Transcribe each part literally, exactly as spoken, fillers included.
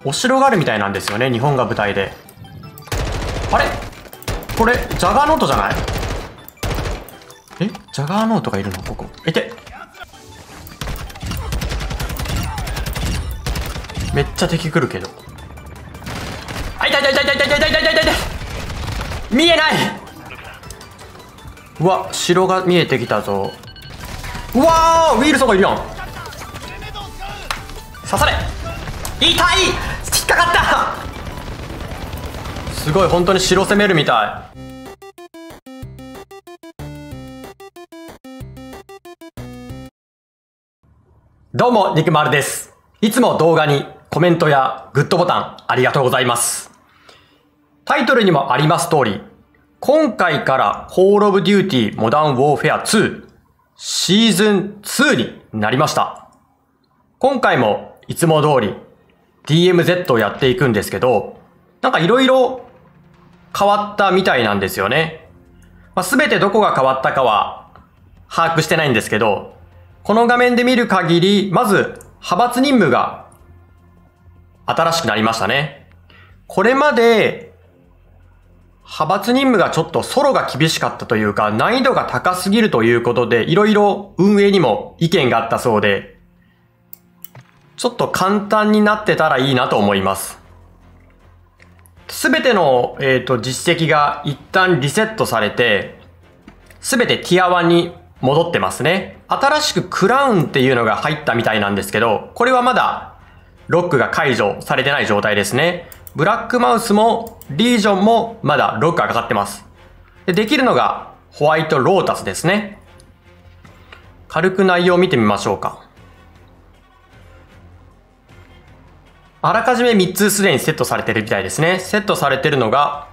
お城があるみたいなんですよね、日本が舞台で。あれこれ、ジャガーノートじゃない？えジャガーノートがいるのここ。えてめっちゃ敵来るけど。あ、痛い痛い痛い痛い痛い痛い痛い痛い痛い痛い。見えない。うわ、城が見えてきたぞ。うわー、ウィルソンがいるやん。刺され。痛い。引っかかった。すごい、本当に城攻めるみたい。どうも、肉丸です。いつも動画にコメントやグッドボタンありがとうございます。タイトルにもあります通り、今回からコールオブデューティーモダンウォーフェアツーシーズンツーになりました。今回もいつも通り ディーエムゼット をやっていくんですけど、なんかいろいろ変わったみたいなんですよね。まあ、全てどこが変わったかは把握してないんですけど、この画面で見る限り、まず派閥任務が新しくなりましたね。これまで派閥任務がちょっとソロが厳しかったというか、難易度が高すぎるということで、いろいろ運営にも意見があったそうで、ちょっと簡単になってたらいいなと思います。すべての、えっと、実績が一旦リセットされて、すべてティアワンに戻ってますね。新しくクラウンっていうのが入ったみたいなんですけど、これはまだロックが解除されてない状態ですね。ブラックマウスもリージョンもまだロックがかかってます。で、できるのがホワイトロータスですね。軽く内容を見てみましょうか。あらかじめみっつすでにセットされてるみたいですね。セットされてるのが、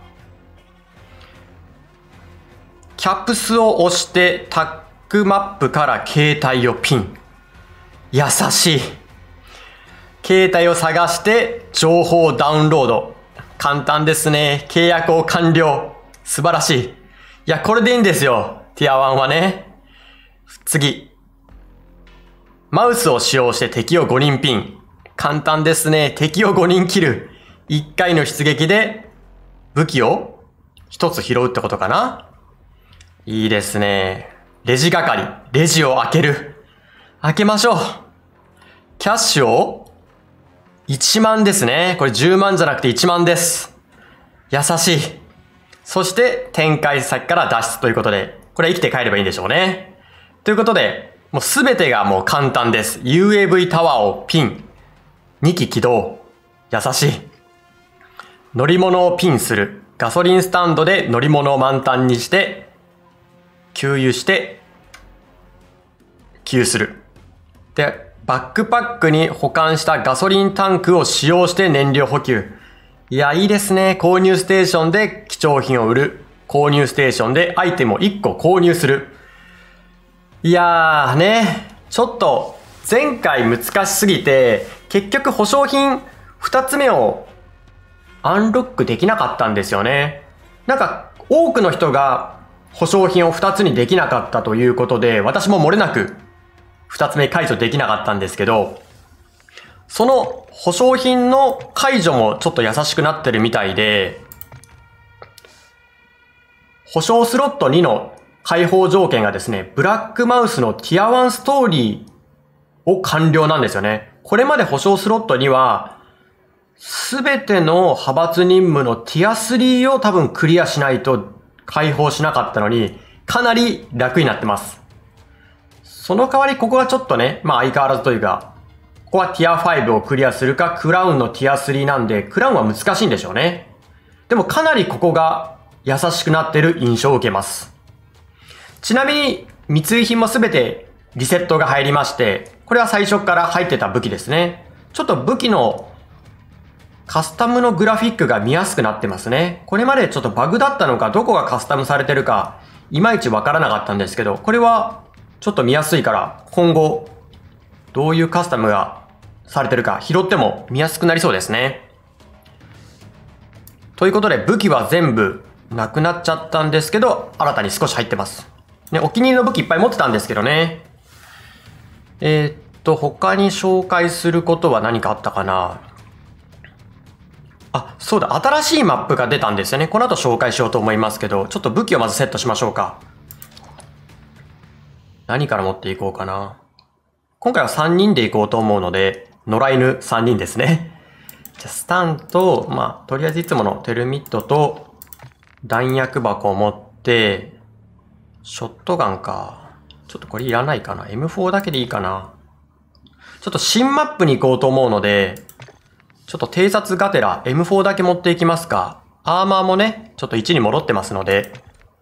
キャプスを押してタックマップから携帯をピン。優しい。携帯を探して情報をダウンロード。簡単ですね。契約を完了。素晴らしい。いや、これでいいんですよ。ティアワンはね。次。マウスを使用して敵をごにんピン。簡単ですね。敵をごにん切る。いっかいの出撃で武器をひとつ拾うってことかな。いいですね。レジ係。レジを開ける。開けましょう。キャッシュをいちまんですね。これじゅうまんじゃなくていちまんです。優しい。そして展開先から脱出ということで、これ生きて帰ればいいんでしょうね。ということで、もうすべてがもう簡単です。ユーエーブイ タワーをピン。にき起動。優しい。乗り物をピンする。ガソリンスタンドで乗り物を満タンにして、給油して、給油する。で、バックパックに保管したガソリンタンクを使用して燃料補給。いや、いいですね。購入ステーションで貴重品を売る。購入ステーションでアイテムをいっこ購入する。いやーね、ちょっと前回難しすぎて、結局保証品ふたつめをアンロックできなかったんですよね。なんか多くの人が保証品をふたつにできなかったということで、私も漏れなくふたつめ解除できなかったんですけど、その保証品の解除もちょっと優しくなってるみたいで、保証スロットにの開放条件がですね、ブラックマウスのティアワンストーリーを完了なんですよね。これまで保証スロットには、すべての派閥任務のティアスリーを多分クリアしないと開放しなかったのに、かなり楽になってます。その代わりここはちょっとね、まあ相変わらずというか、ここはティアファイブをクリアするか、クラウンのティアスリーなんで、クラウンは難しいんでしょうね。でもかなりここが優しくなってる印象を受けます。ちなみに、密輸品もすべてリセットが入りまして、これは最初から入ってた武器ですね。ちょっと武器のカスタムのグラフィックが見やすくなってますね。これまでちょっとバグだったのか、どこがカスタムされてるか、いまいちわからなかったんですけど、これはちょっと見やすいから、今後、どういうカスタムがされてるか拾っても見やすくなりそうですね。ということで、武器は全部なくなっちゃったんですけど、新たに少し入ってます。ね、お気に入りの武器いっぱい持ってたんですけどね。えー、っと、他に紹介することは何かあったかな。 あ、そうだ、新しいマップが出たんですよね。この後紹介しようと思いますけど、ちょっと武器をまずセットしましょうか。何から持っていこうかな。今回はさんにんで行こうと思うので、野良犬さんにんですね。じゃあスタンと、まあ、とりあえずいつものテルミットと弾薬箱を持って、ショットガンか。ちょっとこれいらないかな。エムフォー だけでいいかな。ちょっと新マップに行こうと思うので、ちょっと偵察がてら エムフォー だけ持っていきますか。アーマーもね、ちょっといちに戻ってますので。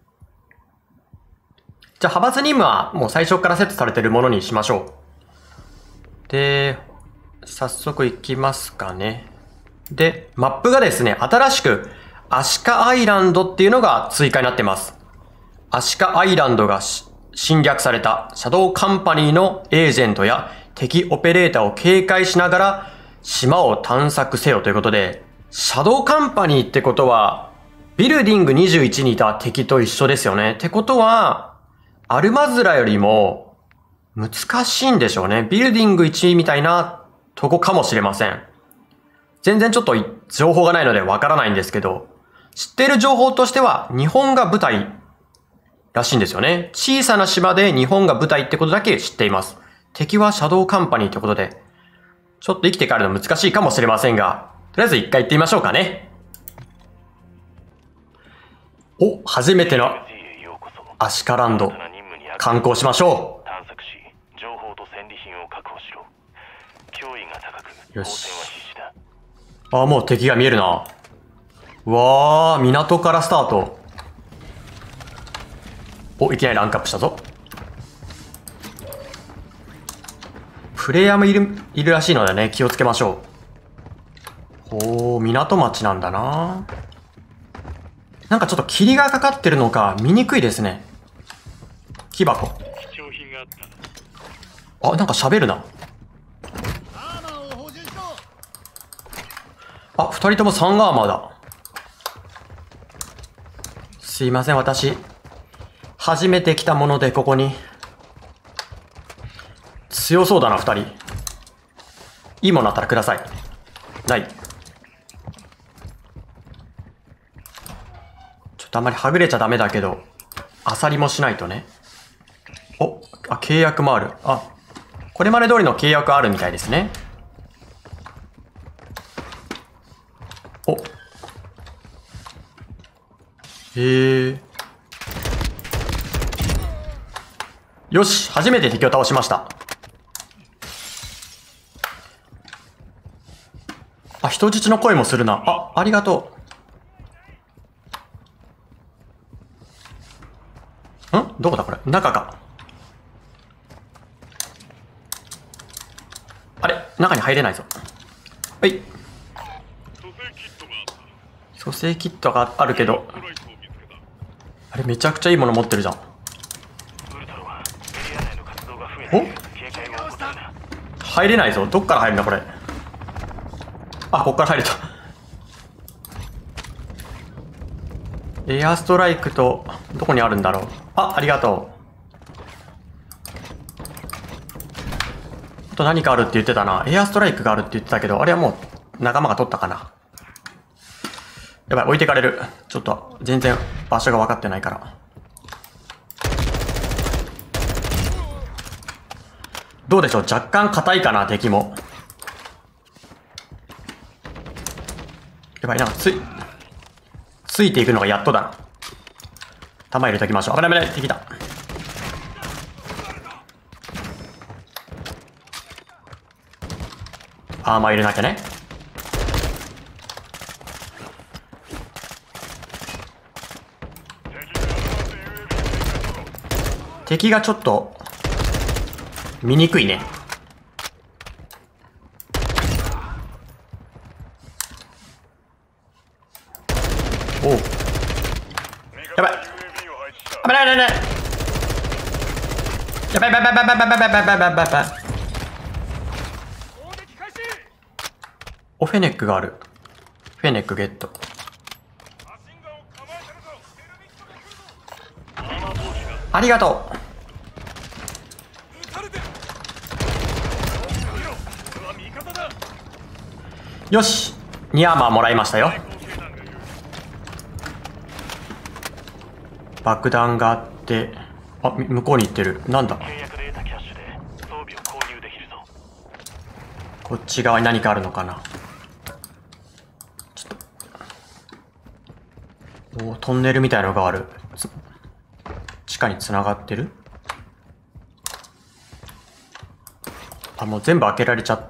じゃあ派閥任務はもう最初からセットされているものにしましょう。で、早速行きますかね。で、マップがですね、新しくアシカアイランドっていうのが追加になってます。アシカアイランドが侵略されたシャドウカンパニーのエージェントや敵オペレーターを警戒しながら島を探索せよということで、シャドウカンパニーってことは、ビルディングにじゅういちにいた敵と一緒ですよね。ってことは、アルマズラよりも難しいんでしょうね。ビルディングいちみたいなとこかもしれません。全然ちょっと情報がないのでわからないんですけど、知っている情報としては日本が舞台らしいんですよね。小さな島で日本が舞台ってことだけ知っています。敵はシャドウカンパニーってことで、ちょっと生きて帰るの難しいかもしれませんが、とりあえず一回行ってみましょうかね。お、初めてのアシカランド、観光しましょう。 探索し、情報と戦利品を確保しろ。脅威が高く、 よし交戦は必至だ。 あ、もう敵が見えるな。うわー、港からスタート。お、いきなりランクアップしたぞ。プレイヤーもいる、いるらしいのでね、気をつけましょう。おー、港町なんだな。なんかちょっと霧がかかってるのか見にくいですね。木箱。 貴重品があった。 あ、なんか喋るな。あ、二人ともサンガーマーだ。すいません、私。初めて来たもので、ここに。強そうだな、二人。いいものあったらください。ない。ちょっとあんまりはぐれちゃダメだけど、あさりもしないとね。お、あ、契約もある。あ、これまで通りの契約あるみたいですね。お。へえ。よし、初めて敵を倒しました。あ、人質の声もするな。あ、ありがとう。ん？どこだこれ？中か。あれ？中に入れないぞ。はい。蘇生キットがあるけど。あれ、めちゃくちゃいいもの持ってるじゃん。お？入れないぞ。どっから入るんだこれ。あ、こっから入れた。エアストライクと、どこにあるんだろう。あ、ありがとう。あと何かあるって言ってたな。エアストライクがあるって言ってたけど、あれはもう仲間が取ったかな。やばい、置いてかれる。ちょっと、全然場所が分かってないから。どうでしょう、若干硬いかな、敵も。やばいな、つい、ついていくのがやっとだな。弾入れときましょう。危ない危ない、敵だ。アーマー入れなきゃね。敵がちょっと見にくいね。おう、やばい、危ない危ない危ない、やばいやばいやばいやばいやばいやばいやばいやばい。お、フェネックがある。フェネックゲット。ありがとう。よし、 にアーマーもらいましたよ。爆弾があって、あ、向こうに行ってる。なんだ。こっち側に何かあるのかな。ちょっと。おー、トンネルみたいのがある。地下に繋がってる。あ、もう全部開けられちゃって。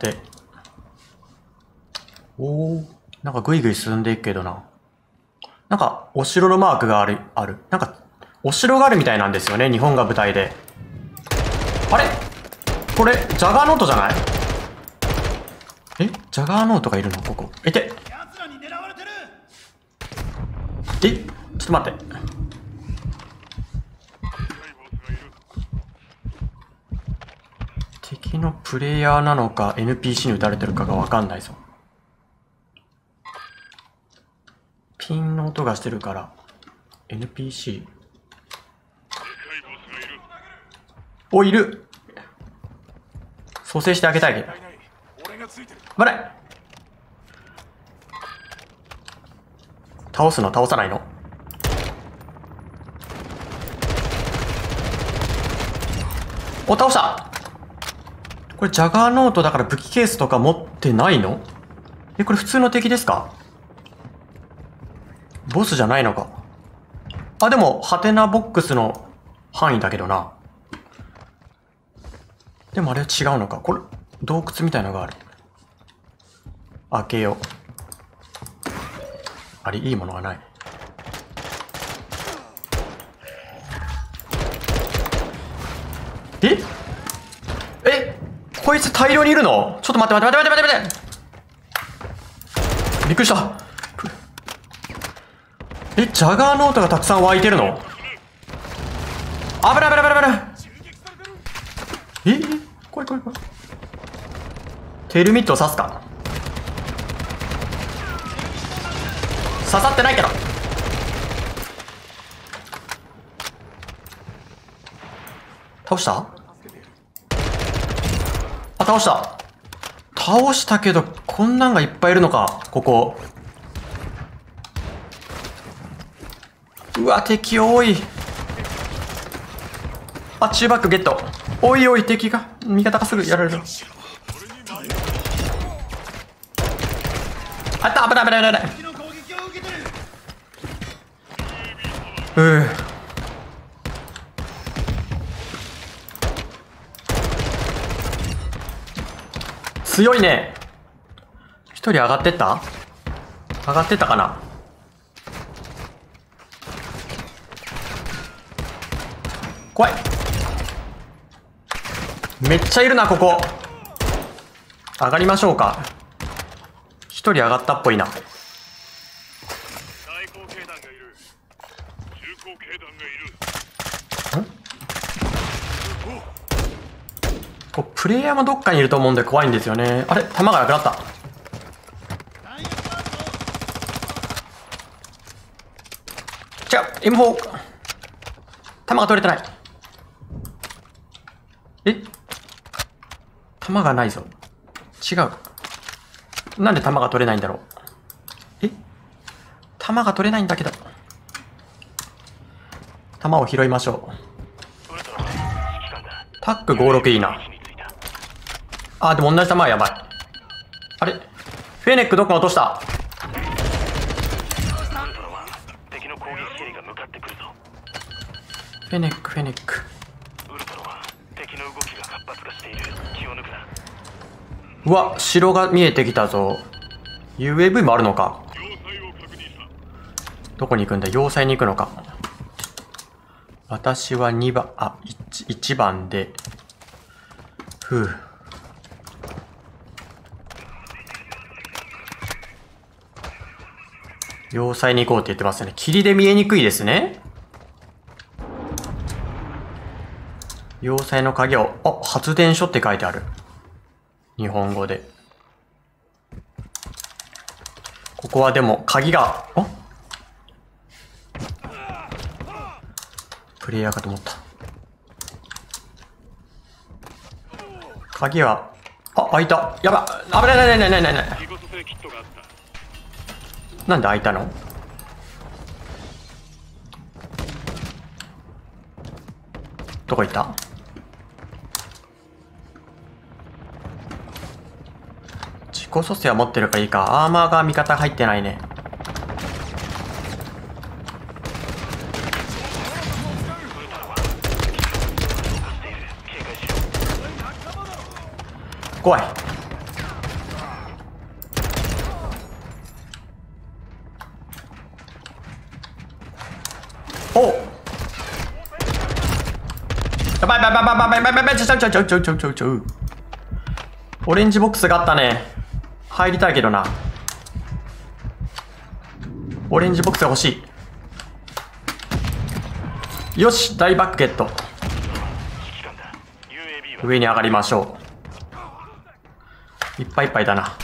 おー、なんかグイグイ進んでいくけどな。なんか、お城のマークがある、ある。なんか、お城があるみたいなんですよね、日本が舞台で。あれこれ、ジャガーノートじゃない？えジャガーノートがいるのここ。いて。えちょっと待って。敵のプレイヤーなのか エヌピーシー に撃たれてるかがわかんないぞ。ピンの音がしてるから エヌピーシー。 お、いる。蘇生してあげたいけど。危ない。倒すの倒さないの。お、倒した。これジャガーノートだから武器ケースとか持ってないの？え、これ普通の敵ですか？ボスじゃないのか。あ、でもハテナボックスの範囲だけどな。でもあれは違うのか。これ洞窟みたいのがある。開けよう。あれ、いいものがない。ええこいつ大量にいるの？ちょっと待って待って待って待って待って。びっくりした。え、ジャガーノートがたくさん湧いてるの？危ない危ない危ない危ない。えこれこれこれ。テルミットを刺すか。刺さってないけど。倒した？あ、倒した。倒したけど、こんなんがいっぱいいるのか、ここ。うわ、敵多い。あ、中バックゲット。おいおい、敵が、味方がすぐやられる。あった、危ない危ない危ない。うぅ。強いね。一人上がってった？上がってったかな？怖い。めっちゃいるな、ここ。上がりましょうか。一人上がったっぽいな。こうプレイヤーもどっかにいると思うんで怖いんですよね。あれ、弾がなくなった。違う、エムフォー。弾が取れてない。え弾がないぞ。違う。なんで弾が取れないんだろう。え弾が取れないんだけど。弾を拾いましょう。タックごじゅうろくいいな。あ、でも同じ弾はやばい。あれフェネックどっか落とした。フェネック、フェネック。うわ、城が見えてきたぞ。ユーエーブイ もあるのか。どこに行くんだ？要塞に行くのか。私はにばん、あ、いちばんで。ふう。要塞に行こうって言ってますね。霧で見えにくいですね。要塞の鍵を、あ、発電所って書いてある。日本語で。ここはでも鍵が、あプレイヤーかと思った。鍵は、あ、開いた。やば、危ないないないないないない。 なんで開いたの？どこ行った？自己蘇生は持ってるからいいか。アーマーが味方入ってないね。怖い。おやばいやばいやばいやばいやばいやばいやばい、ちょちょちょちょちょちょちょちょ。オレンジボックスがあったね。入りたいけどな。オレンジボックスが欲しい。よし、大バックゲット。上に上がりましょう。いっぱいいっぱいだな。ん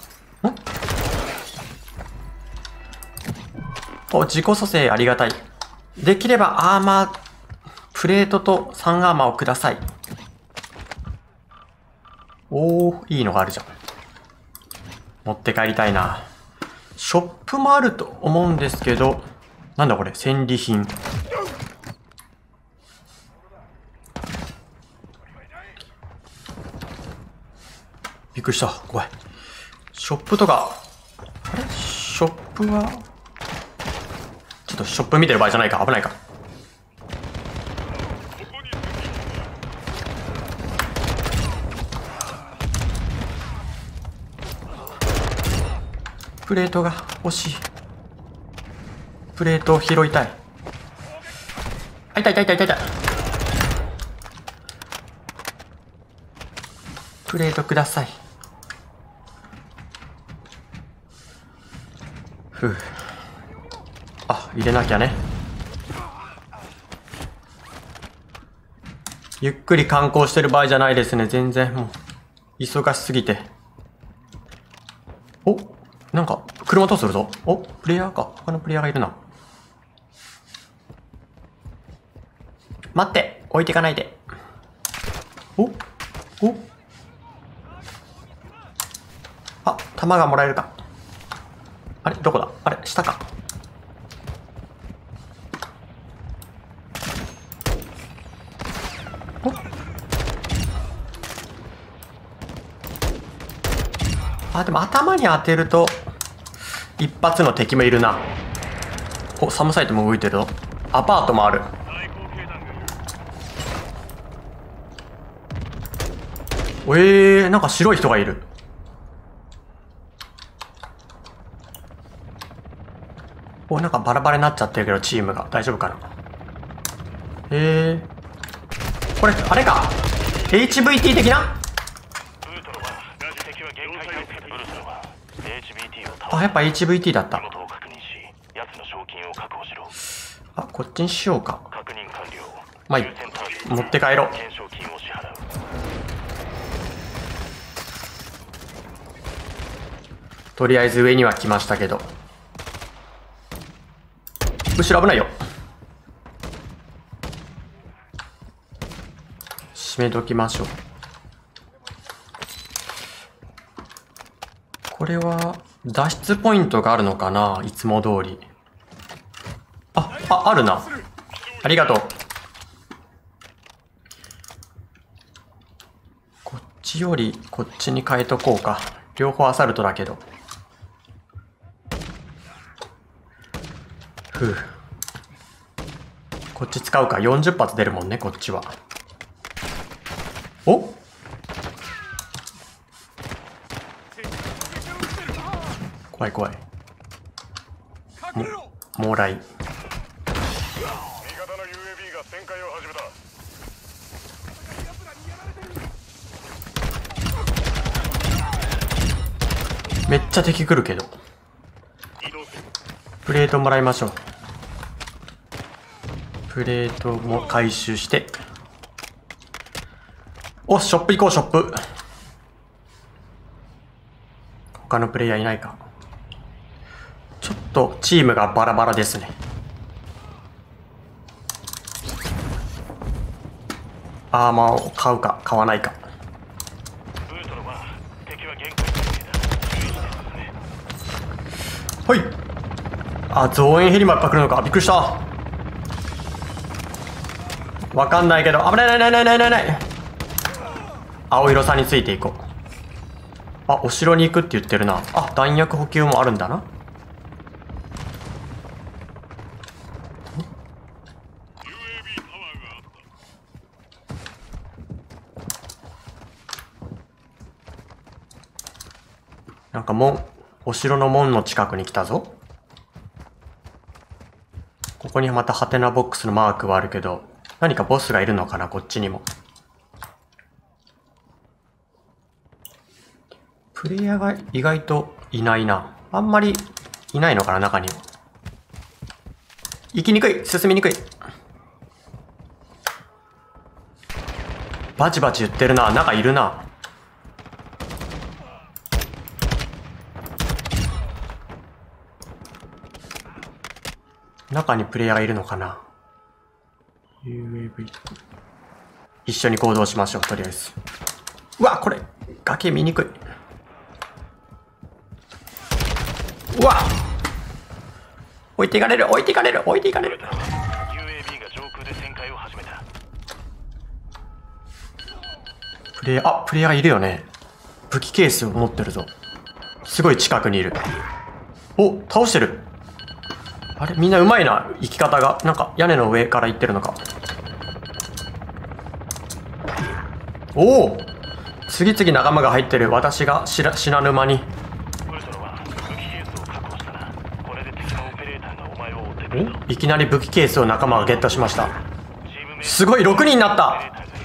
お、自己蘇生ありがたい。できればアーマー、プレートとさんアーマーをください。おー、いいのがあるじゃん。持って帰りたいな。ショップもあると思うんですけど、なんだこれ、戦利品。びっくりした。怖い。ショップとか、あれショップは、ちょっとショップ見てる場合じゃないか。危ないか。プレートが欲しい。プレートを拾いたい。あ、痛い痛い痛い痛い痛い。プレートください。ふう。あ、入れなきゃね。ゆっくり観光してる場合じゃないですね。全然もう忙しすぎて。お、なんか車通するぞ。お、プレイヤーか。他のプレイヤーがいるな。待って、置いていかないで。お、お。あ、弾がもらえるか。あれ、どこだ？あれ、下か。お。あ、でも頭に当てると一発の敵もいるな。お、サムサイトも動いてるぞ。アパートもある。えー、なんか白い人がいる。お、なんかバラバラになっちゃってるけどチームが大丈夫かな。えー、これあれか エイチブイティー 的な。あ、やっぱ エイチブイティー だった。あ、こっちにしようか。まあいい、持って帰ろう。とりあえず上には来ましたけど、後ろ危ないよ。閉めときましょう。これは脱出ポイントがあるのかな、いつも通り。あ、あ、あるな。ありがとう。こっちよりこっちに変えとこうか。両方アサルトだけど。ふう。こっち使うか。よんじゅっ発出るもんね、こっちは。お？怖い怖い。も、もらい。めっちゃ敵来るけど。プレートもらいましょう。プレートも回収して。お、ショップ行こう、ショップ。他のプレイヤーいないか。ちょっとチームがバラバラですね。アーマーを買うか買わないか。 ほい。あ、増援ヘリもやっぱ来るのか。びっくりした。わかんないけど、危ないないないないないない。青色さんについていこう。あ、お城に行くって言ってるな。あ、弾薬補給もあるんだな。なんか門、お城の門の近くに来たぞ。ここにまたハテナボックスのマークはあるけど、何かボスがいるのかな、こっちにも。プレイヤーが意外といないな。あんまりいないのかな、中には。行きにくい、進みにくい。バチバチ言ってるな、中いるな。中にプレイヤーがいるのかな。 ユーエーブイ 一緒に行動しましょう、とりあえず。うわ、これ崖見にくい。うわ、置いていかれる置いていかれる置いていかれる。 ユーエービー が上空で旋回を始めた。 プレイヤー、あ、プレイヤーがいるよね。武器ケースを持ってるぞ。すごい近くにいる。お、倒してる。あれ、みんなうまいな、生き方が。なんか屋根の上から行ってるのか。おお、次々仲間が入ってる。私が知ら死なぬ間に。 ウルトラは武器ケースを確保したな。これで敵のオペレーターがお前を追ってくるぞ。 お、いきなり武器ケースを仲間がゲットしました。すごい、ろくにんになった。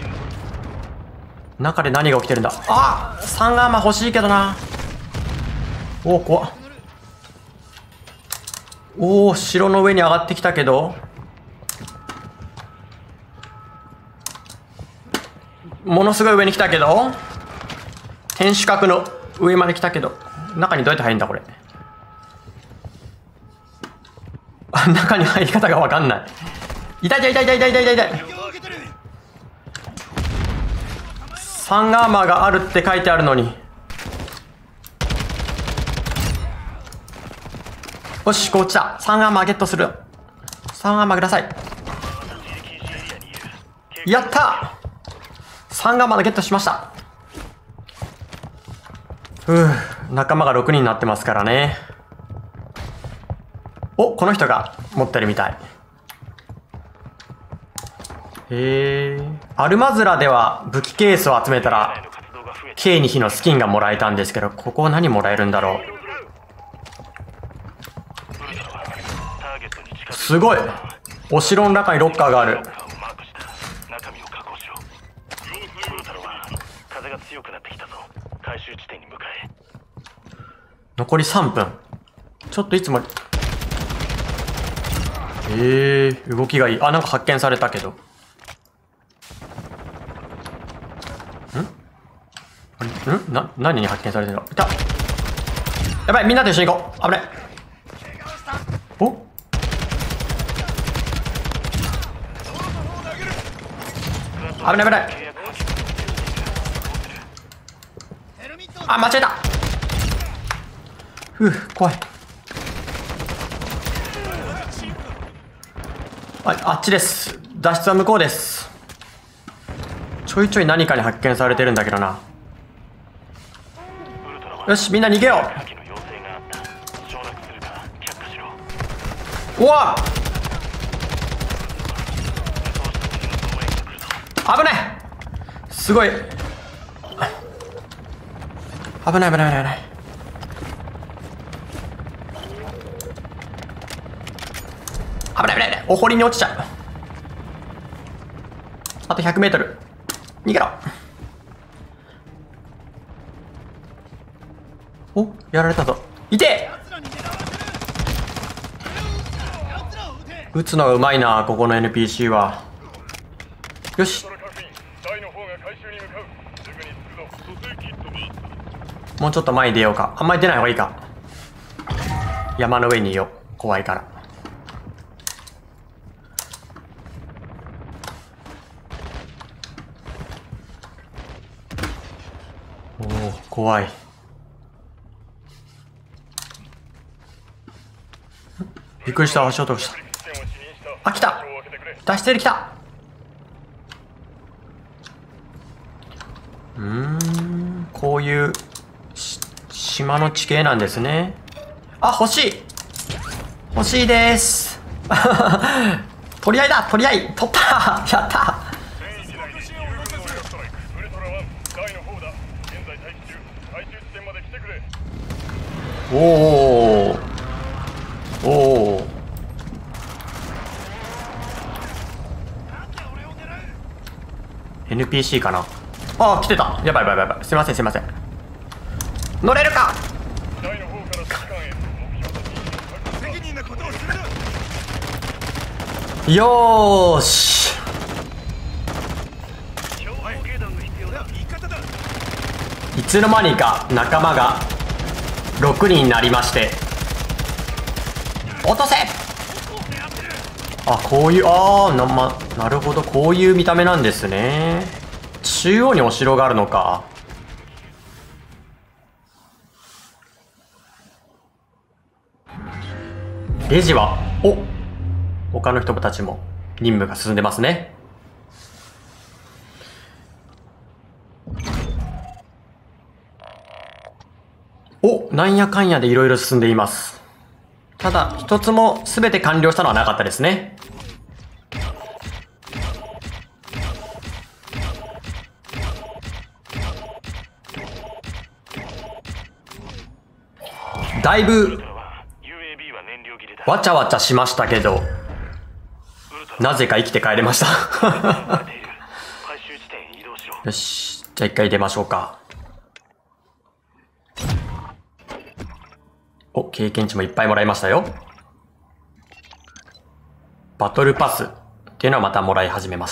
中で何が起きてるんだ。あ、サンガーマ欲しいけどな。おお、怖っ。おお、城の上に上がってきたけど、ものすごい上に来たけど、天守閣の上まで来たけど、中にどうやって入るんだこれ。あ、中に入り方が分かんない。痛い痛い痛い痛い痛い痛い痛い。サンガーマーがあるって書いてあるのに。よし、こう来た。サンガーマーゲットする。サンガーマーください。やった、サンガーマーゲットしました。ふう、仲間がろくにんになってますからね。お、この人が持ってるみたい。へえ。アルマズラでは武器ケースを集めたら ケーに 比のスキンがもらえたんですけど、ここ何もらえるんだろう。すごい、お城の中にロッカーがある。残りさんぷん。ちょっといつもえー、動きがいい。あ、なんか発見されたけど。んんな、何に発見されてるの。いた。やばい、みんなと一緒に行こう。危ない。お、危ない危ない。あ、間違えた。ふう、怖い。あ、あっちです。脱出は向こうです。ちょいちょい何かに発見されてるんだけどな。よし、みんな逃げよう。うわ、危ない。すごい危ない危ない危ない危ない。危ない危ない危ない。お堀に落ちちゃう。あとひゃくメートル。逃げろ。お、やられたぞ。いてえ。撃つのがうまいな、ここの エヌピーシー は。よし、もうちょっと前に出ようか。あんまり出ない方がいいか。山の上にいよう。怖いから。おお、怖い。 びっくりした。足音がした。あ、来た。脱出で来た。うーん、こういう島の地形なんですね。あ、欲しい欲しいです。取り合いだ、取り合い、取った。やった。おおおお。エヌピーシー かな。ああ、来てた。やばいやばいやばい。すいませんすいません。乗れるか。よーし。いつの間にか仲間がろくにんになりまして、落とせ。あ、こういう、ああ、な、ま、なるほど、こういう見た目なんですね。中央にお城があるのか。レジは、お、他の人たちも任務が進んでますね。お、なんやかんやでいろいろ進んでいます。ただ、一つも全て完了したのはなかったですね。だいぶわちゃわちゃしましたけど、なぜか生きて帰れました。よし、じゃあ一回出ましょうか。お、経験値もいっぱいもらいましたよ。バトルパスっていうのはまたもらい始めます。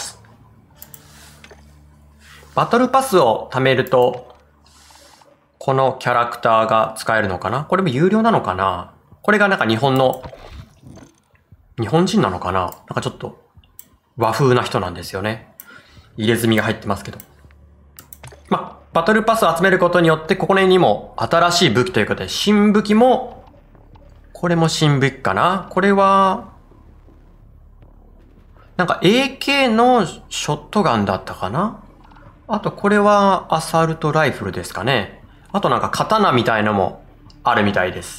バトルパスを貯めると、このキャラクターが使えるのかな。これも有料なのかな。これがなんか日本の、日本人なのかな。なんかちょっと和風な人なんですよね。入れ墨が入ってますけど。まあ、バトルパスを集めることによって、ここにも新しい武器ということで、新武器も、これも新武器かな。これは、なんか エーケー のショットガンだったかな。あとこれはアサルトライフルですかね。あとなんか刀みたいのもあるみたいです。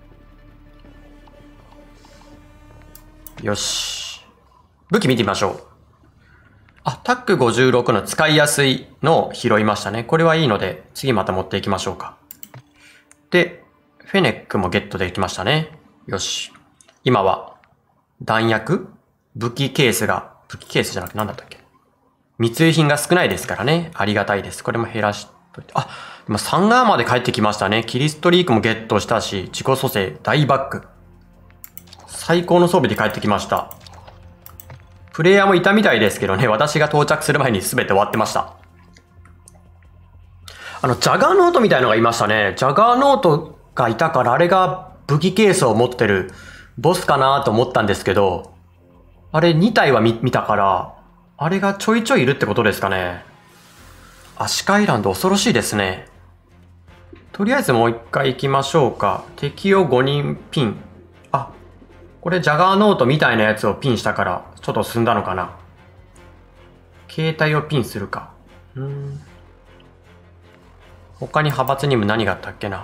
よし。武器見てみましょう。あ、タックごじゅうろくの使いやすいのを拾いましたね。これはいいので、次また持っていきましょうか。で、フェネックもゲットできましたね。よし。今は、弾薬武器ケースが、武器ケースじゃなくて何だったっけ。密輸品が少ないですからね。ありがたいです。これも減らしといて。あ、今サンガーまで帰ってきましたね。キリストリークもゲットしたし、自己蘇生、大バック。最高の装備で帰ってきました。プレイヤーもいたみたいですけどね、私が到着する前に全て終わってました。あの、ジャガーノートみたいのがいましたね。ジャガーノートがいたから、あれが武器ケースを持ってるボスかなと思ったんですけど、あれに体は 見, 見たから、あれがちょいちょいいるってことですかね。アシカアイランド恐ろしいですね。とりあえずもう一回行きましょうか。敵をごにんピン。あ、これジャガーノートみたいなやつをピンしたからちょっと進んだのかな。携帯をピンするか。うーん。他に派閥にも何があったっけな。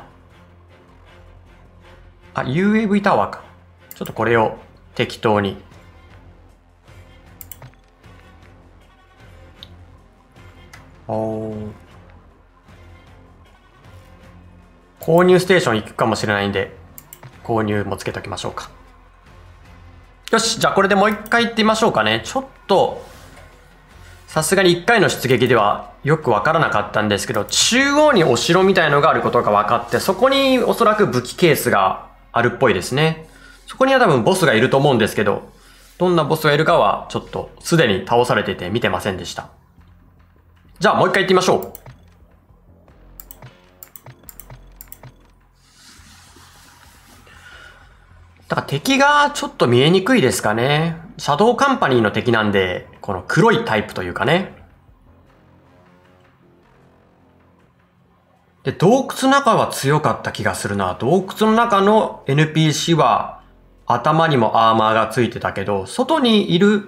あ、ユーエーブイ タワーか。ちょっとこれを適当に。おー。購入ステーション行くかもしれないんで、購入もつけておきましょうか。よし、じゃあこれでもう一回行ってみましょうかね。ちょっと、さすがに一回の出撃ではよくわからなかったんですけど、中央にお城みたいのがあることが分かって、そこにおそらく武器ケースがあるっぽいですね。そこには多分ボスがいると思うんですけど、どんなボスがいるかはちょっとすでに倒されてて見てませんでした。じゃあもう一回行ってみましょう。だから敵がちょっと見えにくいですかね。シャドウカンパニーの敵なんで、この黒いタイプというかね。で、洞窟の中は強かった気がするな。洞窟の中の エヌピーシー は頭にもアーマーがついてたけど、外にいる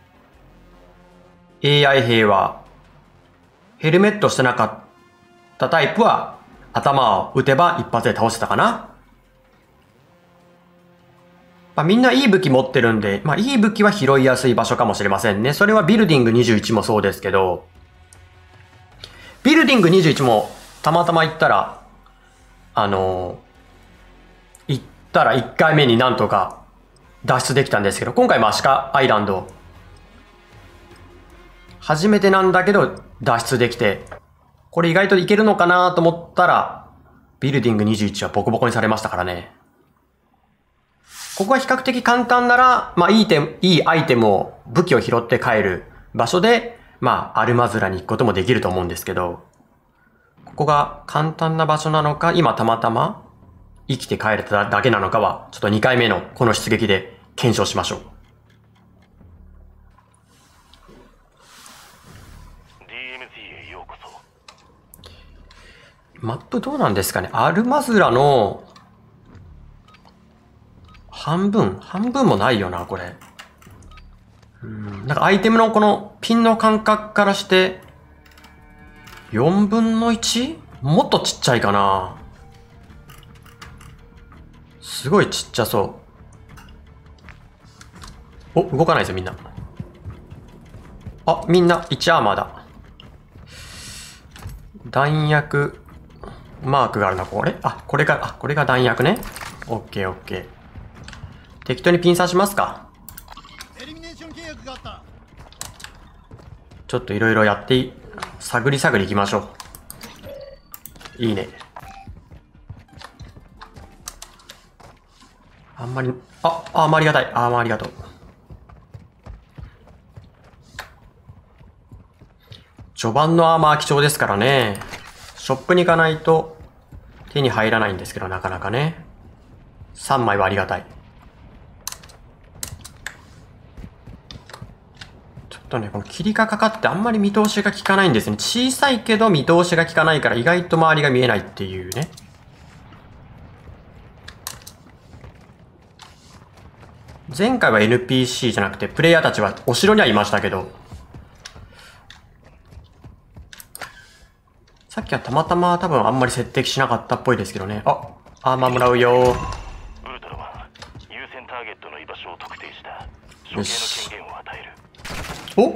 エーアイ 兵は、ヘルメットしてなかったタイプは、頭を撃てば一発で倒せたかな。まあ、みんないい武器持ってるんで、まあ、いい武器は拾いやすい場所かもしれませんね。それはビルディングにじゅういちもそうですけど、ビルディングにじゅういちもたまたま行ったら、あのー、行ったらいっかいめになんとか脱出できたんですけど、今回もアシカアイランド、初めてなんだけど脱出できて、これ意外といけるのかなと思ったら、ビルディングにじゅういちはボコボコにされましたからね。ここは比較的簡単なら、まあいい点、いいアイテムを、武器を拾って帰る場所で、まあアルマズラに行くこともできると思うんですけど、ここが簡単な場所なのか、今たまたま生きて帰れただけなのかは、ちょっとにかいめのこの出撃で検証しましょう。 ディーエムジー へようこそ。 マップどうなんですかね。アルマズラの半分半分もないよな、これ。うん、なんかアイテムのこのピンの間隔からして、よんぶんのいち？ もっとちっちゃいかな。すごいちっちゃそう。お、動かないですよ、みんな。あ、みんないちアーマーだ。弾薬、マークがあるな、これ。あ、これが、あ、これが弾薬ね。オッケーオッケー。適当にピン刺しますか。ちょっといろいろやってい、探り探りいきましょう。いいね。あんまり、あ、あ、ありがたい。あ、ありがとう。序盤のアーマー貴重ですからね。ショップに行かないと手に入らないんですけど、なかなかね。さんまいはありがたい。ちょっとね、この霧がかかってあんまり見通しが効かないんですね。小さいけど見通しが効かないから意外と周りが見えないっていうね。前回は エヌピーシー じゃなくてプレイヤーたちはお城にはいましたけど、さっきはたまたま多分あんまり設定しなかったっぽいですけどね。あ、アーマーもらうよ。 ウルトラマン、優先ターゲットの居場所を特定した。処刑の権限を与える。 お、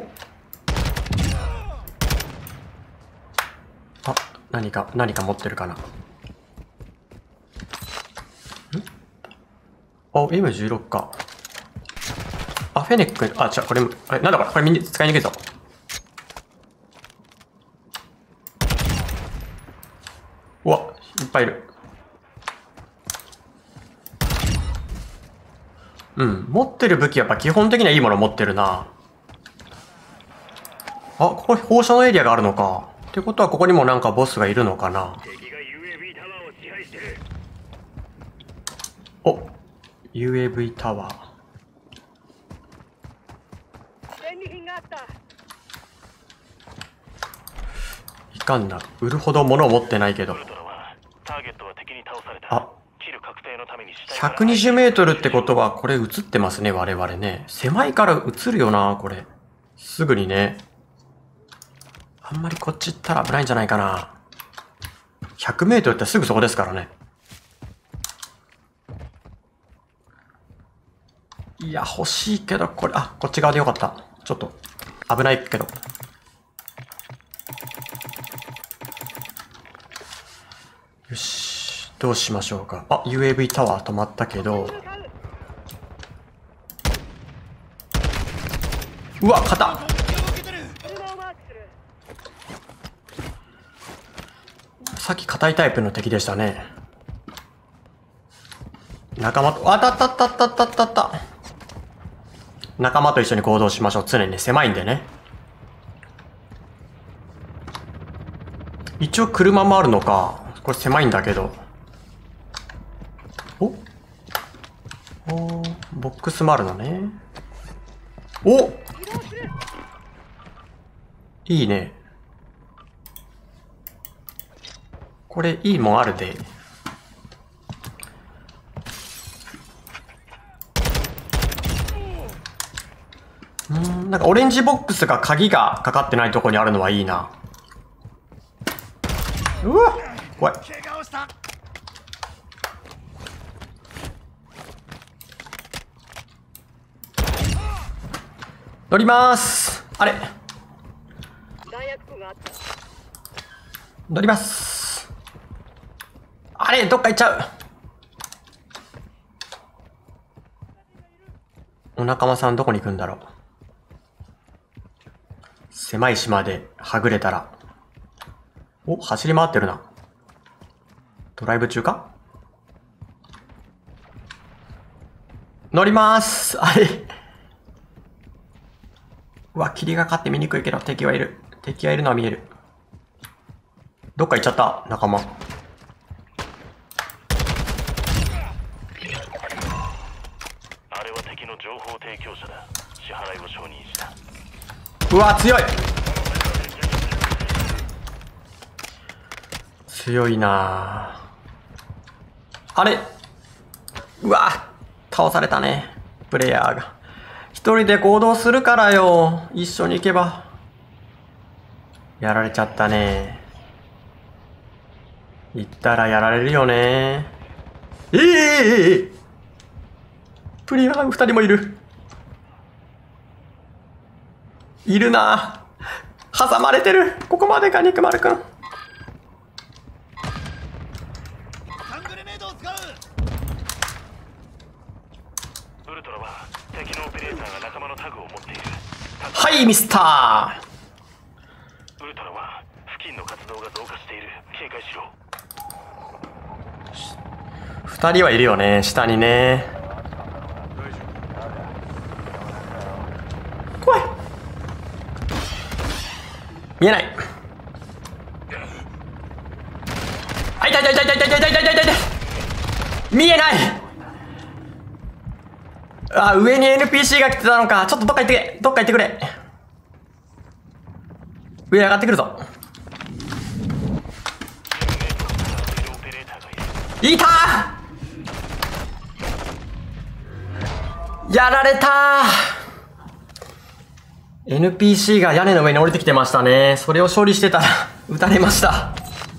あ、何か何か持ってるかな。ん、あ、エムじゅうろく か。あ、フェネック、あ、違う、これ、あれ、なんだこれ、これみんな使いにくいぞ。うわ、いっぱいいる。うん、持ってる武器はやっぱ基本的にはいいもの持ってるな。あ、ここ放射能エリアがあるのか。ってことはここにもなんかボスがいるのかな。お、ユーエーブイ タワー。いかんな。売るほど物を持ってないけど。あ、ひゃくにじゅうメートルってことはこれ映ってますね、我々ね。狭いから映るよな、これ。すぐにね。あんまりこっち行ったら危ないんじゃないかな。ひゃくメートルってすぐそこですからね。いや、欲しいけど、これ、あ、こっち側でよかった。ちょっと、危ないけど。よし、どうしましょうか。あ、ユーエーブイ タワー止まったけど。うわ、肩。さっき硬いタイプの敵でしたね。仲間と、あたったったったったったった。仲間と一緒に行動しましょう。常にね、狭いんでね。一応車もあるのか。これ狭いんだけど。おおー、ボックスもあるのね。お、いいね。これいいもんあるで。 うん、なんかオレンジボックスが鍵がかかってないとこにあるのはいいな。うわ怖い。乗りまーす。あれ乗ります。あれどっか行っちゃう。お仲間さんどこに行くんだろう。狭い島ではぐれたら。お、走り回ってるな。ドライブ中か。乗りまーす。あれうわ、霧がかって見にくいけど敵はいる。敵がいるのは見える。どっか行っちゃった、仲間。 あれは敵の情報提供者だ。支払いを承認した。 うわ、強い強いなあ。あれうわ倒されたね、プレイヤーが。一人で行動するからよ。一緒に行けば。やられちゃったね。行ったらやられるよね。ええええプレイヤー二人もいる。いるな。挟まれてる。ここまでか、肉丸くん。はい、ミスター。 ウルトラは付近の活動が増加している。警戒しろ。 二人はいるよね、下にね。怖い。見えない。あ、痛い痛い痛い痛い痛い痛い痛い痛い痛い痛い。見えない。あ、上に エヌピーシー が来てたのか。ちょっとどっか行ってくれ。どっか行ってくれ。上上がってくるぞ。いたー。やられたー。エヌピーシー が屋根の上に降りてきてましたね。それを処理してたら撃たれました。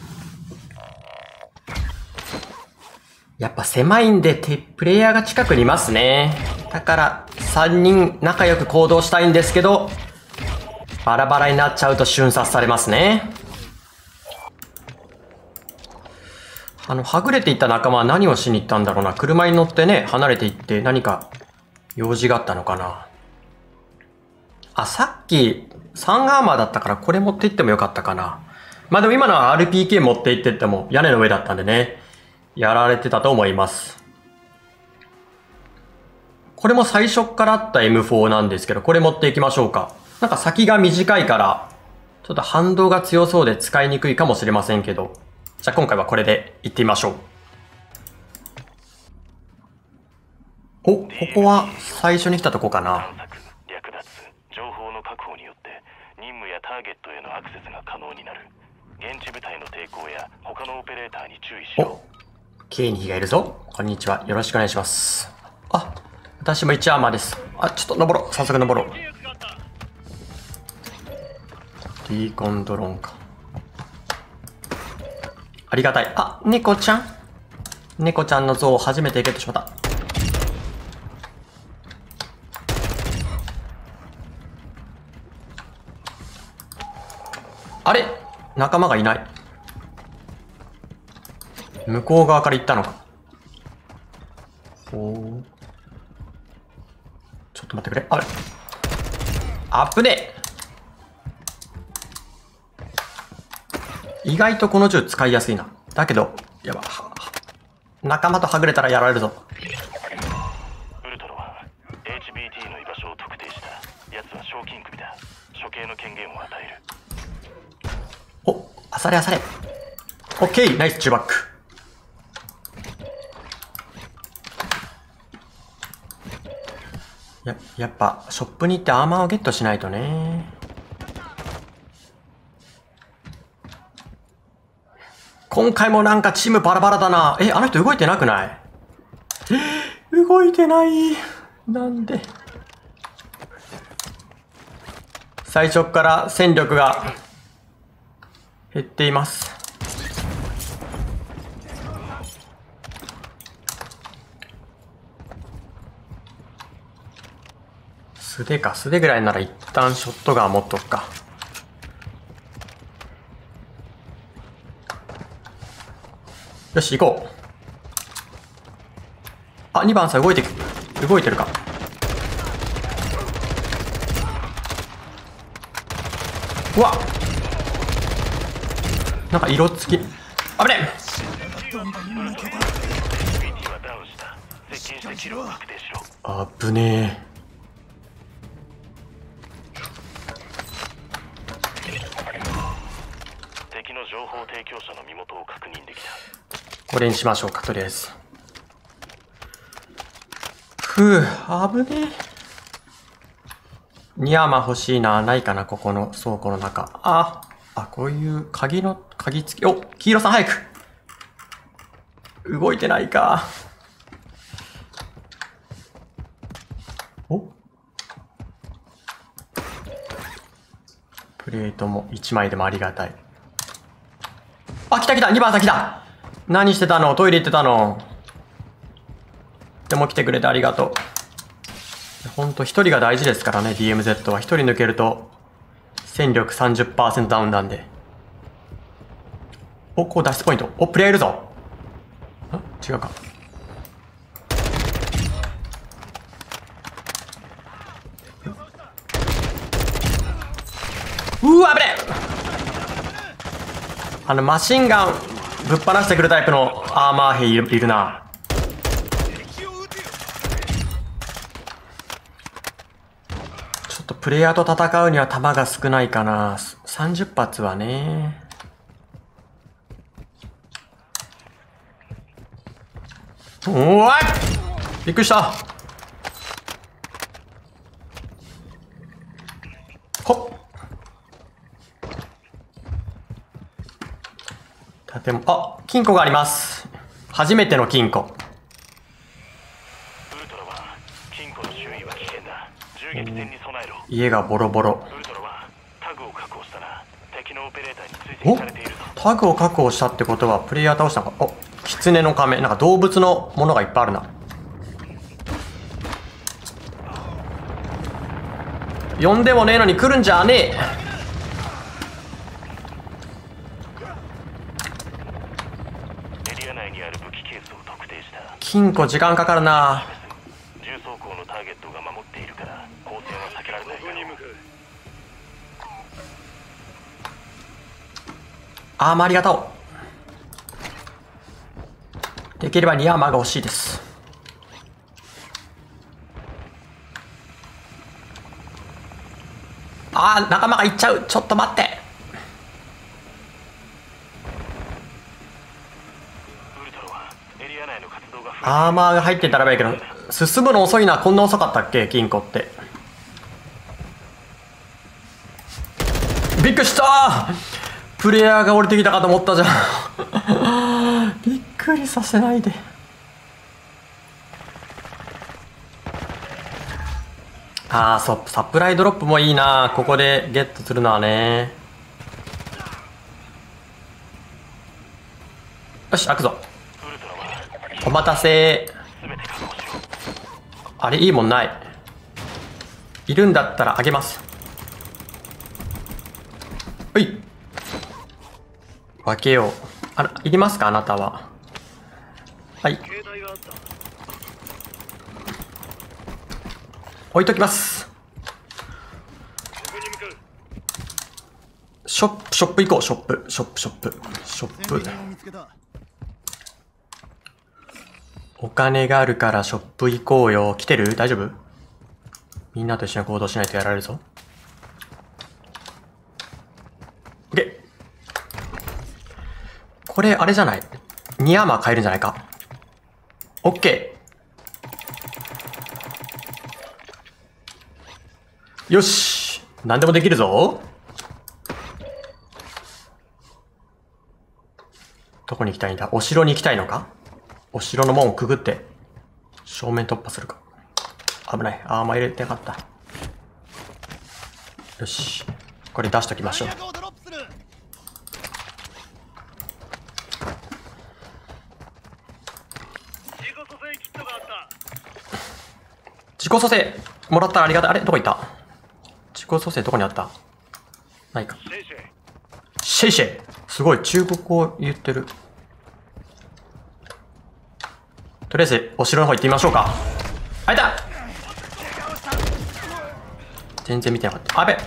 やっぱ狭いんでプレイヤーが近くにいますね。だからさんにん仲良く行動したいんですけど、バラバラになっちゃうと瞬殺されますね。あの、はぐれていった仲間は何をしに行ったんだろうな。車に乗ってね、離れていって何か用事があったのかな。あ、さっきサンアーマーだったからこれ持って行ってもよかったかな。まあでも今のは アールピーケー 持って行ってっても屋根の上だったんでね、やられてたと思います。これも最初からあった エムフォー なんですけど、これ持っていきましょうか。なんか先が短いから、ちょっと反動が強そうで使いにくいかもしれませんけど。じゃあ今回はこれで行ってみましょう。お、ここは最初に来たとこかな。 略奪、情報の確保によって任務やターゲットへのアクセスが可能になる。現地部隊の抵抗や他のオペレーターに注意しろ。 お、ケイニーがいるぞ。こんにちは。よろしくお願いします。あ、私もいちアーマーです。あ、ちょっと登ろう。早速登ろう。ディーコンドローンか。ありがたい。あ、猫ちゃん。猫ちゃんの像を初めてゲットしまった。あれ、仲間がいない。向こう側から行ったのか。ほう。ちょっと待ってくれ。あれ。あっぶねえ。意外とこの銃使いやすいな。だけど、やば。仲間とはぐれたらやられるぞ。 ウルトラは エイチビーティー の居場所を特定した。奴は賞金首だ。処刑の権限を与える。 お、あされあされ。オッケー、ナイス中バック。や、やっぱ、ショップに行ってアーマーをゲットしないとね。今回もなんかチームバラバラだな。え、あの人動いてなくない？え、動いてない。なんで。 最初から戦力が減っています。素手か、素手ぐらいなら一旦ショットガン持っとくか。よし、行こう。あ、にばんさん動いてく、動いてるか。うわっ、なんか色付き、あぶねあぶねえ。 敵の情報提供者の身元を確認できた。 これにしましょうか、とりあえず。ふう、あぶねえ。ニヤマ欲しいな。ないかな、ここの倉庫の中。あ、あ、こういう鍵の、鍵付き。お、黄色さん早く。動いてないか。お、プレートもいちまいでもありがたい。あ、来た来た、にばんさん来た。何してたの？トイレ行ってたの？でも来てくれてありがとう。ほんと一人が大事ですからね、ディーエムゼット は。一人抜けると戦力 さんじゅっパーセント ダウンなんで。お、こう脱出ポイント。お、プレイヤーいるぞ。あ、違うか。うわ、危ねえ。あのマシンガンぶっ放してくるタイプのアーマー兵いる、いるな。ちょっとプレイヤーと戦うには弾が少ないかな。さんじゅっぱつはね。うわっ、びっくりした。ほっ、建物、あ、金庫があります。初めての金庫。 ウルトラは金庫の周囲は危険だ。銃撃戦に備えろ。 家がボロボロ。 ウルトラはタグを確保したら敵のオペレーターに追跡されているぞ。 タグを確保したってことはプレイヤー倒したのか。お、狐の亀、なんか動物のものがいっぱいあるな。呼んでもねえのに来るんじゃねえ。 エリア内にある武器ケースを特定した。 金庫時間かかるな。 重装甲のターゲットが守っているから交戦は避けられない。 あーまあ、ありがとう。できればニアーマーが欲しいです。あー、仲間が行っちゃう。ちょっと待って。アーマーが入ってたらばいいけど、進むの遅いな。こんな遅かったっけ、金庫って。びっくりした。プレイヤーが降りてきたかと思ったじゃん。びっくりさせないで。ああ、そう、サプライドロップもいいな。ここでゲットするのはね。よし、開くぞ。お待たせ。あれ、いいもんない。いるんだったらあげます。ほい。分けよう。あら、いりますかあなたは。はい。置いときます。ショップ、ショップ行こう。ショップ、ショップ、ショップ、ショップ。お金があるからショップ行こうよ。来てる？大丈夫？みんなと一緒に行動しないとやられるぞ。オッケー。これ、あれじゃない？ニアーマー買えるんじゃないか？オッケー。よし。何でもできるぞ。どこに行きたいんだ？お城に行きたいのか？お城の門をくぐって正面突破するか。危ない。アーマー入れてなかった。 よし、これ出しときましょう。自己蘇生もらったらありがたい。あれどこ行った？自己蘇生どこにあった？ないか。シェイシェイ、すごい中国語言ってる。とりあえずお城の方行ってみましょうか。あいた、全然見てなかった。あべん、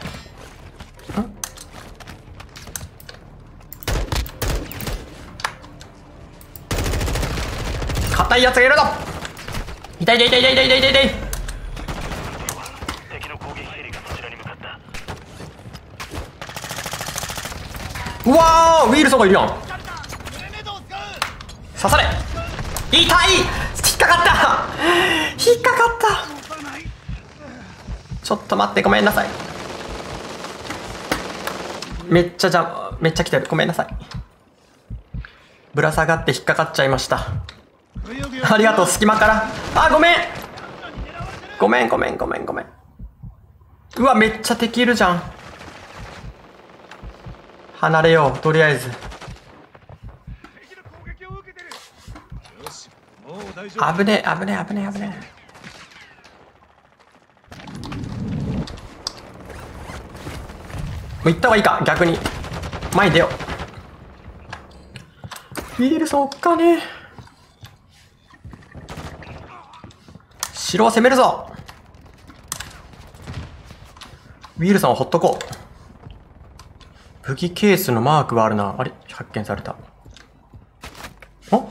硬いやつがいるぞ。痛い痛い痛い痛い痛い痛い痛い痛い。 敵の攻撃ヘリがそちらに向かった。 うわー、ウィルソンがいるやん。刺され。痛い、引っかかった、引っかかった。ちょっと待って、ごめんなさい。めっちゃじゃめっちゃ来てる。ごめんなさい。ぶら下がって引っかかっちゃいました。ありがとう、隙間から。あ、ごめんごめんごめんごめんごめん。うわ、めっちゃ敵いるじゃん。離れよう、とりあえず。危ねえ危ねえ危ねえ危ねえ。もう行った方がいいか、逆に。前に出よう。ウィルソンおっかねえ。城を攻めるぞ。ウィルソンをほっとこう。武器ケースのマークがあるな。あれ、発見された。お、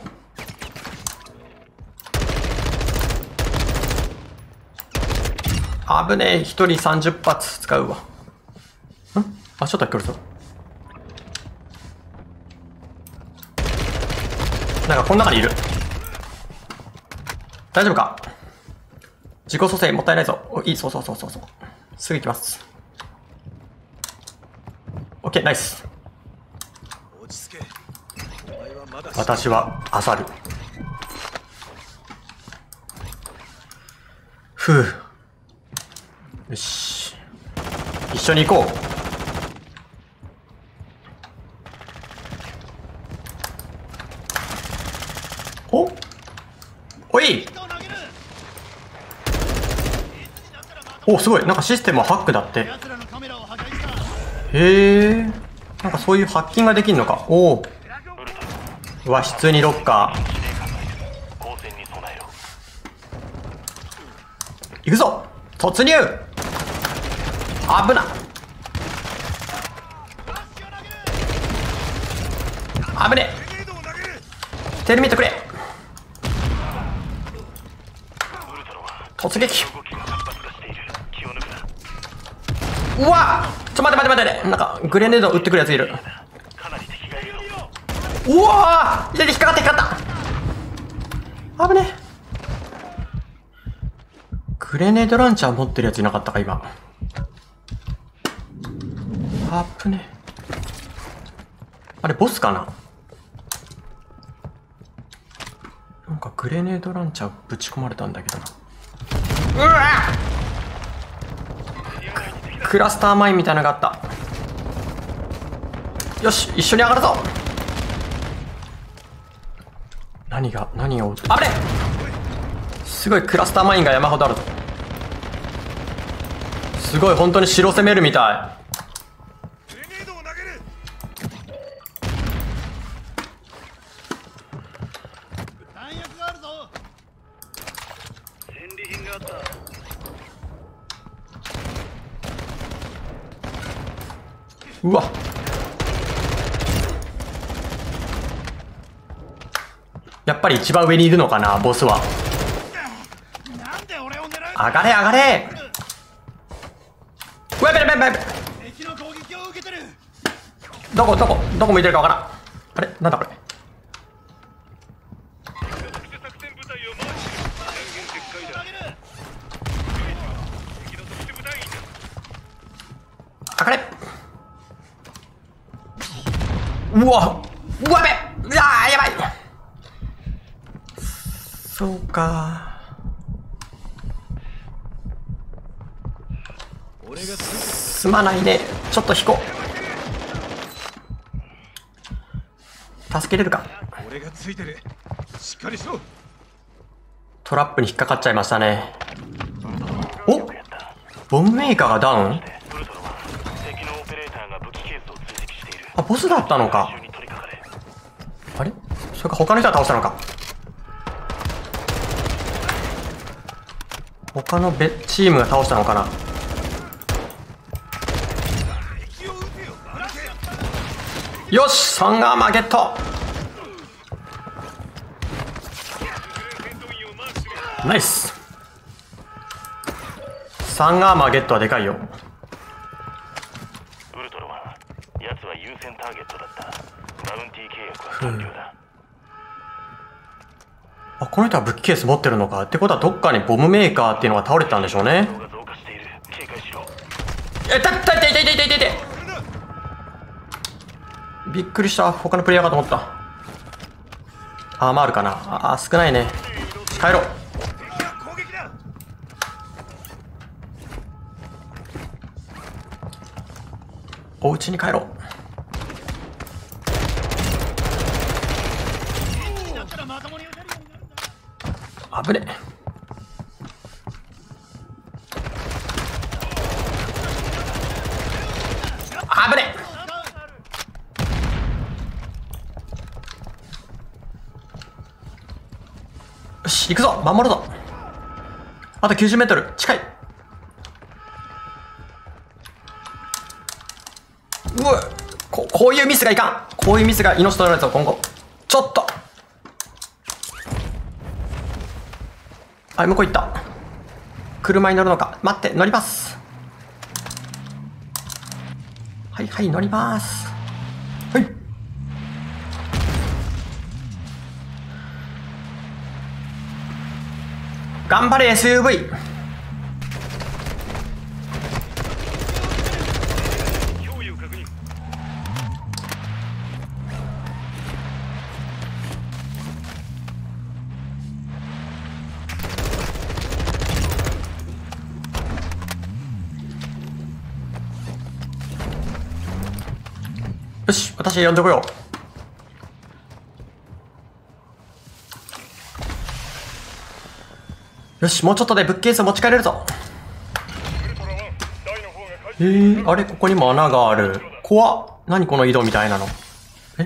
危ねえ、一人さんじゅっぱつ使うわ。ん、あ、ちょっと来るぞ。なんかこの中にいる。大丈夫か。自己蘇生もったいないぞ。お、いい、そうそうそうそうそう。すぐ行きます。オッケー、ナイス。私はあさる。ふう。よし。一緒に行こう。お、おい。お、すごい。なんかシステムはハックだって。へえ。なんかそういうハッキングができるのか。おお。和室にロッカー。行くぞ。突入。危な。危ねえ。テルミットくれ。突撃。うわっ、ちょ待って待って待って、なんかグレネード撃ってくるやついる。うわー、引っかかって引っかかった。危ねえ。グレネードランチャー持ってるやついなかったか今。あぶねえ。あれボスかな。なんかグレネードランチャーぶち込まれたんだけどな。うわっ、クラスターマインみたいなのがあった。よし、一緒に上がるぞ。何が何を、あれ、すごいクラスターマインが山ほどあるぞ。すごい、本当に城攻めるみたい。うわ、やっぱり一番上にいるのかな、ボスは。上がれ上がれ。うわ、やべやべやべ。どこどこどこ向いてるかわからん。あれ、なんだこれ。上がれ。うわ、うわべ、うわー、やばい。そうか。 すまないね。ちょっと引こう。助けれるか。 俺がついてる。しっかりしろ。 トラップに引っかかっちゃいましたね。お、ボムメーカーがダウン。あ、ボスだったのか。あれ、それか他の人が倒したのか。他のベチームが倒したのかな。よし、サンアーマーゲット。ナイス。サンアーマーゲットはでかいよ。 ウルトラマン、奴は優先ターゲットだった。バウンティー契約は完了だ。 あ、この人は武器ケース持ってるのか。ってことはどっかにボムメーカーっていうのが倒れてたんでしょうね。え、たったいたいたいたいたいたいた。びっくりした。他のプレイヤーかと思った。アーマーあるかな。あー、少ないね。帰ろう。お家に帰ろう。危ね。危ね。よし、行くぞ。守るぞ。あときゅうじゅうメートル。近い。うわ、ここういうミスがいかん。こういうミスが命取られるぞ今後。ちょっと。あ、向こう行った。車に乗るのか。待って、乗ります。はいはい、乗ります。はい。頑張れ エスユーブイ。よし、私呼んでこよう。よし、もうちょっとでブックケース持ち帰れるぞ。えー、あれ、ここにも穴がある。怖っ。何この井戸みたいなの。え、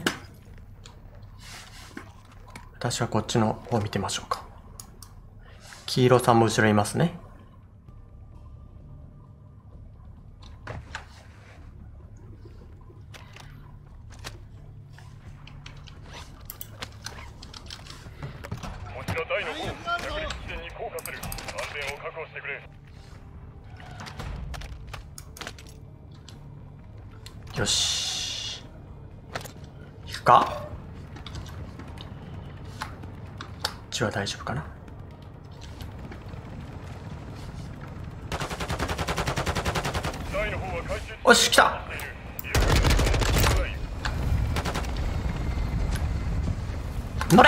私はこっちの方見てみましょうか。黄色さんも後ろにいますね。よし。行くか。こっちは大丈夫かな。よし、来た。乗れ。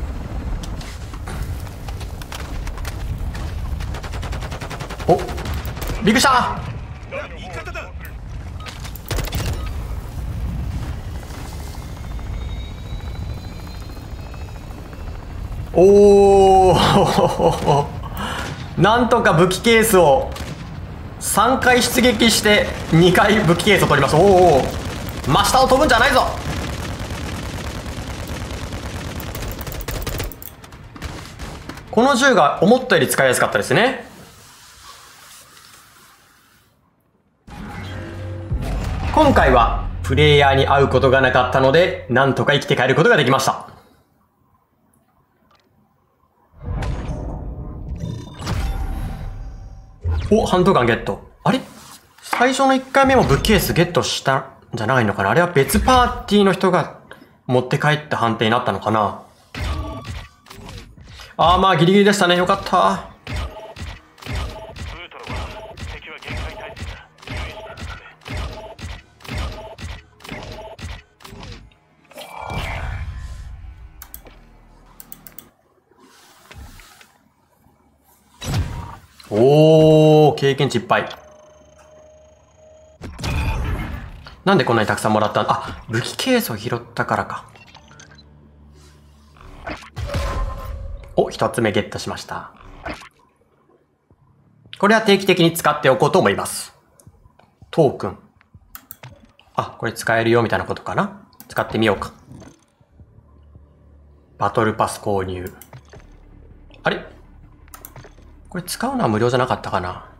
お、びっくりした。おーなんとか武器ケースをさんかい出撃してにかい武器ケースを取ります。おお、真下を飛ぶんじゃないぞ。この銃が思ったより使いやすかったですね。今回はプレイヤーに会うことがなかったので、なんとか生きて帰ることができました。お、ハンドガンゲット。あれ、最初のいっかいめも武器ケースゲットしたんじゃないのかな。あれは別パーティーの人が持って帰った判定になったのかな。あー、まあギリギリでしたね。よかった。おー、経験値いっぱい。 なんでこんなにたくさんもらったの？あ、武器ケースを拾ったからか。お、一つ目ゲットしました。これは定期的に使っておこうと思います。トークン。あ、これ使えるよみたいなことかな。使ってみようか。バトルパス購入。あれ？これ使うのは無料じゃなかったかな。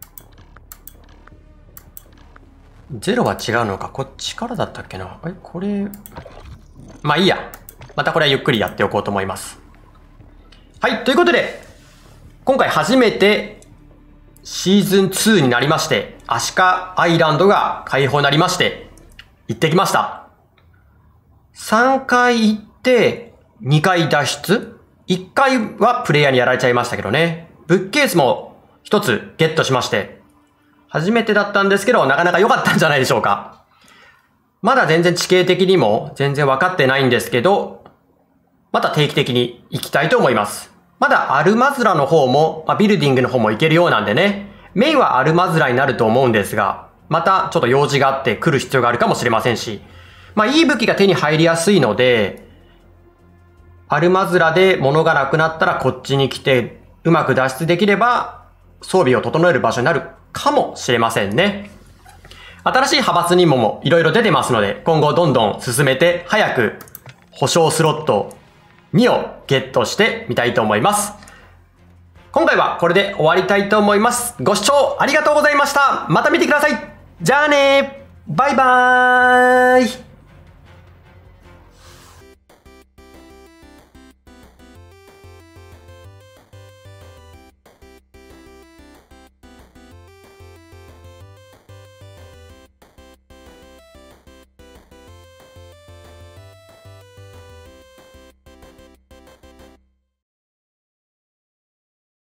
ゼロは違うのか。こっちからだったっけな。え、これ。まあいいや。またこれはゆっくりやっておこうと思います。はい。ということで、今回初めてシーズンツーになりまして、アシカアイランドが開放になりまして、行ってきました。さんかい行って、にかい脱出 ?いっ 回はプレイヤーにやられちゃいましたけどね。ブックケースも一つゲットしまして、初めてだったんですけど、なかなか良かったんじゃないでしょうか。まだ全然地形的にも全然分かってないんですけど、また定期的に行きたいと思います。まだアルマズラの方も、まあ、ビルディングの方も行けるようなんでね、メインはアルマズラになると思うんですが、またちょっと用事があって来る必要があるかもしれませんし、まあいい武器が手に入りやすいので、アルマズラで物がなくなったらこっちに来て、うまく脱出できれば装備を整える場所になるかもしれませんね。新しい派閥任務もいろいろ出てますので、今後どんどん進めて早く保証スロットにをゲットしてみたいと思います。今回はこれで終わりたいと思います。ご視聴ありがとうございました。また見てください。じゃあねー。バイバーイ。